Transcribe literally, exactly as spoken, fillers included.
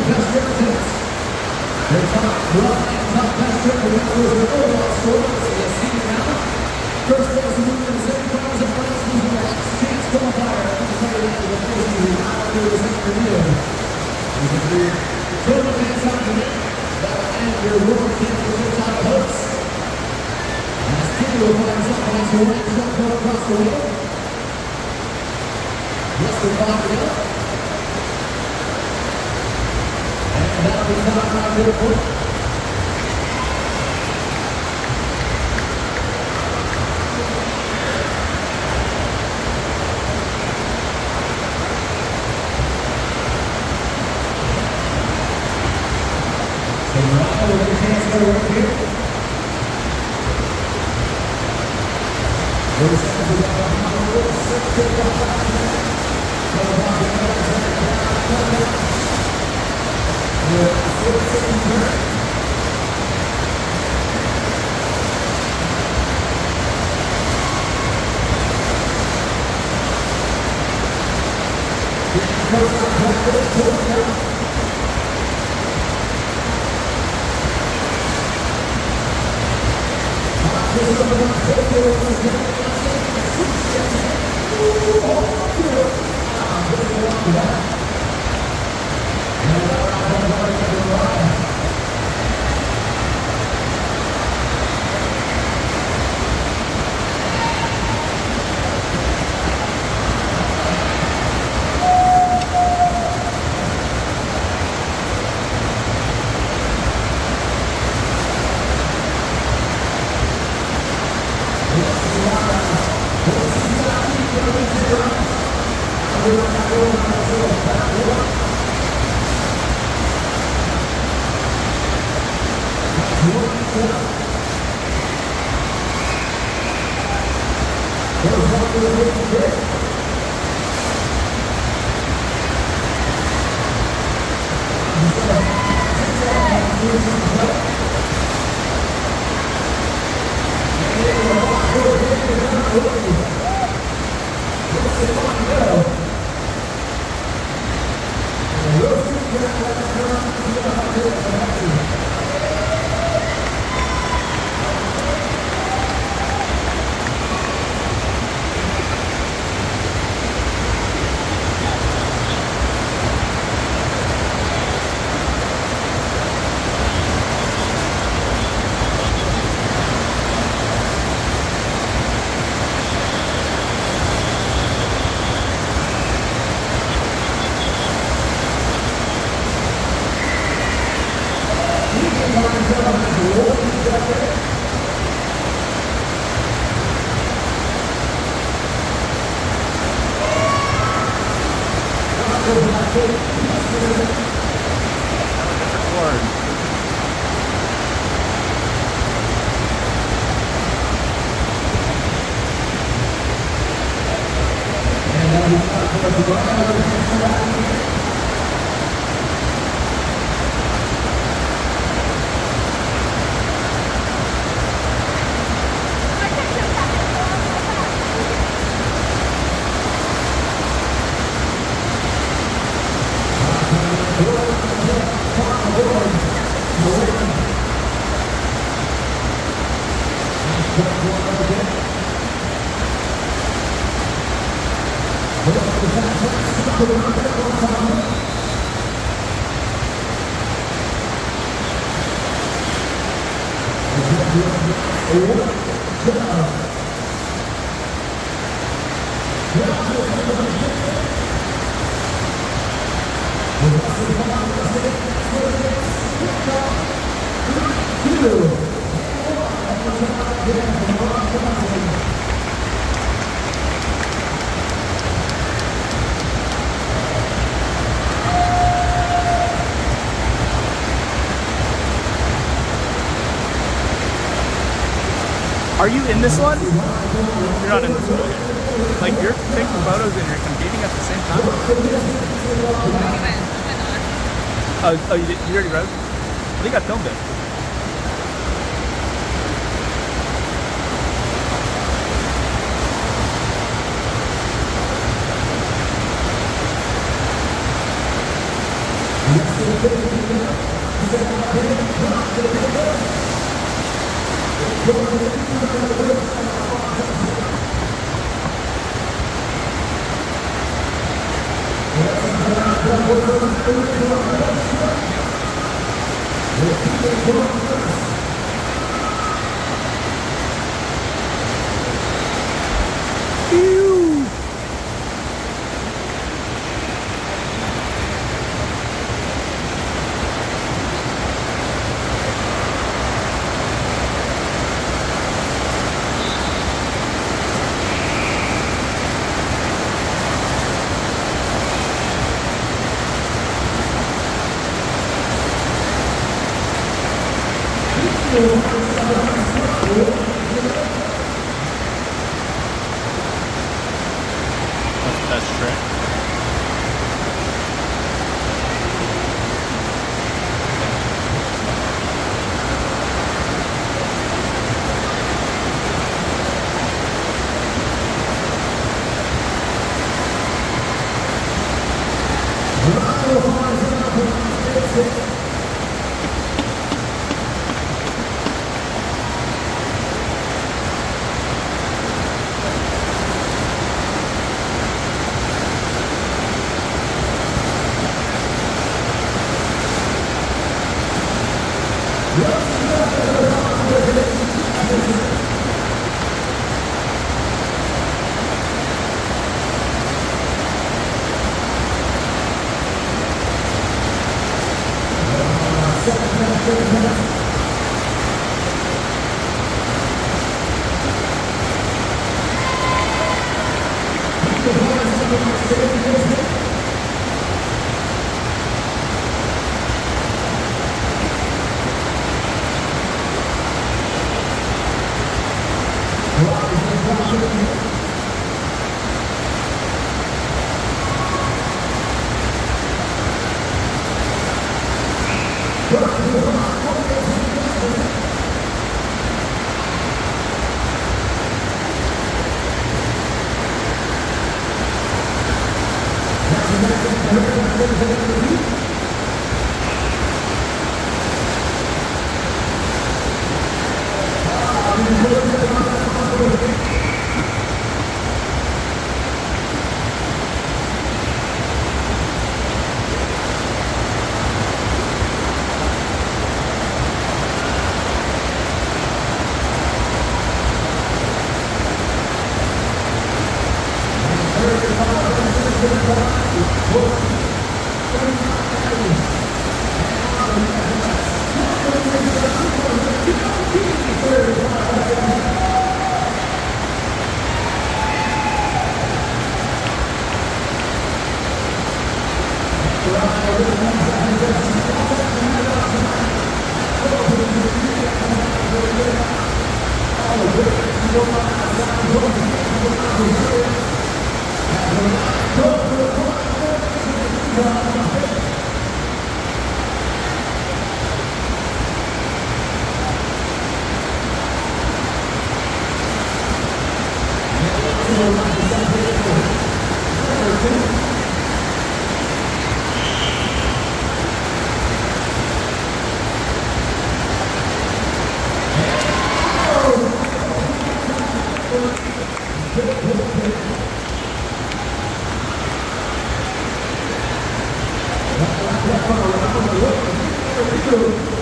best trip tips. Their top rough and top best trip for members of the overall score. So you see it now. First place is moving seven thousand points losing the last chance qualifier. I'm going to tell you that the place is not going to this afternoon. You can do total dance out today. That'll end your world champion with top hopes. As Keeley will find something on the right shot go across the way. Less than five to go. And that'll be top right there for you. So Mariah will get a chance to go right here. Those seconds are up on the road. Six to the left. Come on, get out of there. Come on. Yeah, four second turn. Goes out back to the fourth now. This is number one, four, four, four, four, Are you in this one? You're not in this one. Okay. Like you're taking photos and you're competing at the same time? Oh, oh you, did, you already wrote? I think I filmed it. Yes, What's the best trick? Thank you.